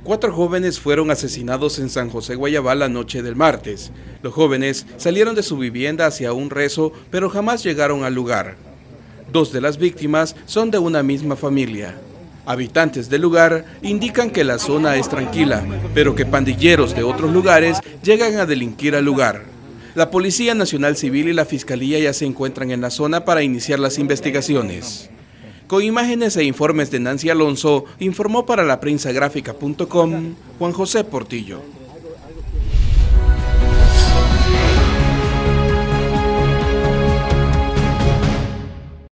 4 jóvenes fueron asesinados en San José, Guayabal, la noche del martes. Los jóvenes salieron de su vivienda hacia un rezo, pero jamás llegaron al lugar. 2 de las víctimas son de una misma familia. Habitantes del lugar indican que la zona es tranquila, pero que pandilleros de otros lugares llegan a delinquir al lugar. La Policía Nacional Civil y la Fiscalía ya se encuentran en la zona para iniciar las investigaciones. Con imágenes e informes de Nancy Alonso, informó para laprensagráfica.com Juan José Portillo.